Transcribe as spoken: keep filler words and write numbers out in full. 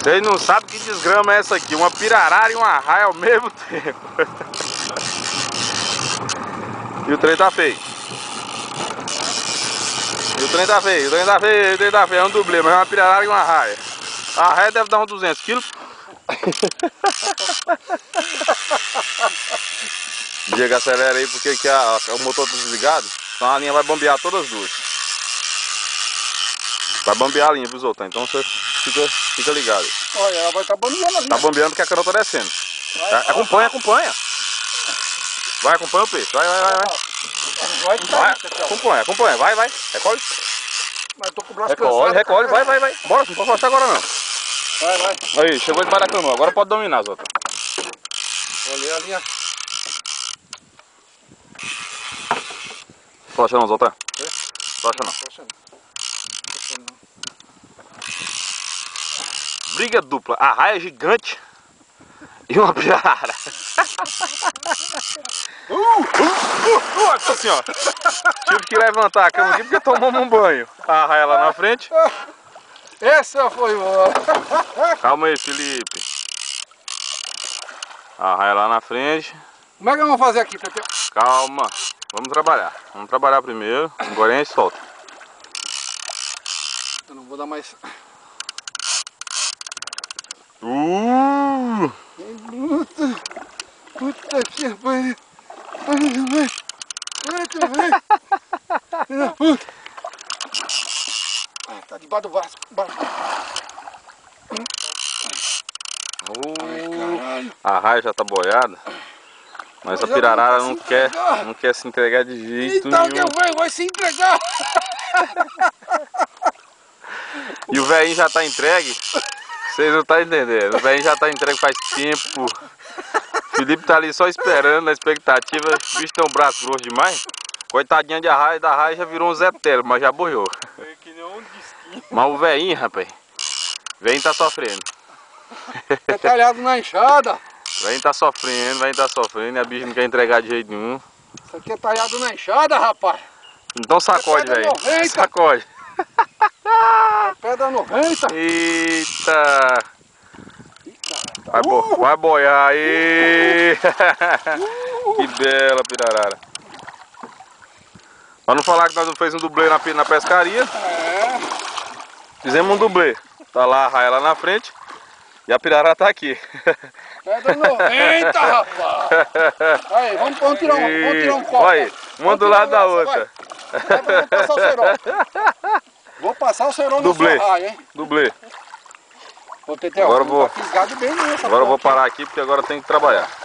Vocês não sabem que desgrama é essa aqui. Uma pirarara e uma arraia ao mesmo tempo. E o trem tá feio. E o trem tá feio, o trem tá feio, o trem tá feio. É um dublê, mas é uma pirarara e uma arraia. A arraia deve dar uns duzentos quilos. Diego, acelera aí porque que a, o motor tá desligado. Então a linha vai bombear todas as duas. Vai bombear a linha, viu, Zoltão? Então você fica, fica ligado. Olha, ela vai estar tá bombeando ali. Tá bombeando porque a cana tá descendo. Vai, acompanha, acompanha. Vai, acompanha o peixe. Vai, vai, vai. Vai, vai, vai acompanha, acompanha. Vai, vai. Recolhe. Mas tô com o braço recolhe, cansado. recolhe. Vai, vai, vai. Bora, não pode forçar agora não. Vai, vai. Aí, chegou debaixo da canoa. Agora pode dominar, Zoltão. Olha a linha. Flacha não, Zoltão. É? Flacha não. Flacha não. Briga dupla, arraia gigante e uma pirarara. uh, uh, uh, uh, nossa senhora. Tive que levantar a cama aqui porque tomamos um banho. A arraia lá na frente. Essa foi boa. Calma aí, Felipe. A arraia lá na frente. Como é que vamos fazer aqui, Pepe? Calma, vamos trabalhar. Vamos trabalhar primeiro, agora a gente solta. Eu não vou dar mais... Uh! Puta, puta que pariu. Ah, tá debaixo do vaso. Uh, Ai, caralho. a raia já tá boiada, mas a pirarara não quer, não quer se entregar de jeito então nenhum. Então que eu venho, vai se entregar. E o velhinho já tá entregue. Vocês não estão entendendo, o velho já tá entregue faz tempo. O Felipe tá ali só esperando, na expectativa. O bicho tem um braço grosso demais. Coitadinha de arraia, da arraia já virou um Zé Telo, mas já borrou. É que nem um disquinho. Mas o velhinho, rapaz, o velhinho tá sofrendo. É talhado na enxada. O velhinho tá sofrendo, o velhinho tá sofrendo e a bicha não quer entregar de jeito nenhum. Isso aqui é talhado na enxada, rapaz. Então sacode, velho. Sacode. Pedra noventa. Eita. Eita. Vai, bo Uh. vai boiar aí. Uh. Que bela pirarara. Pra não falar que nós não fizemos um dublê na, na pescaria. É. Fizemos um dublê. Tá lá a raia lá na frente. E a pirarara tá aqui. Pedra noventa, rapaz. Aí, vamos, vamos, tirar, um, vamos tirar um copo. Olha aí, uma do lado da outra. Vai, vou passar o cerol. Vou passar o cerol no dublê. raia, hein? Dublê. Vou ter, agora vou, tá fisgado bem nessa agora eu vou aqui. parar aqui porque agora tem que trabalhar.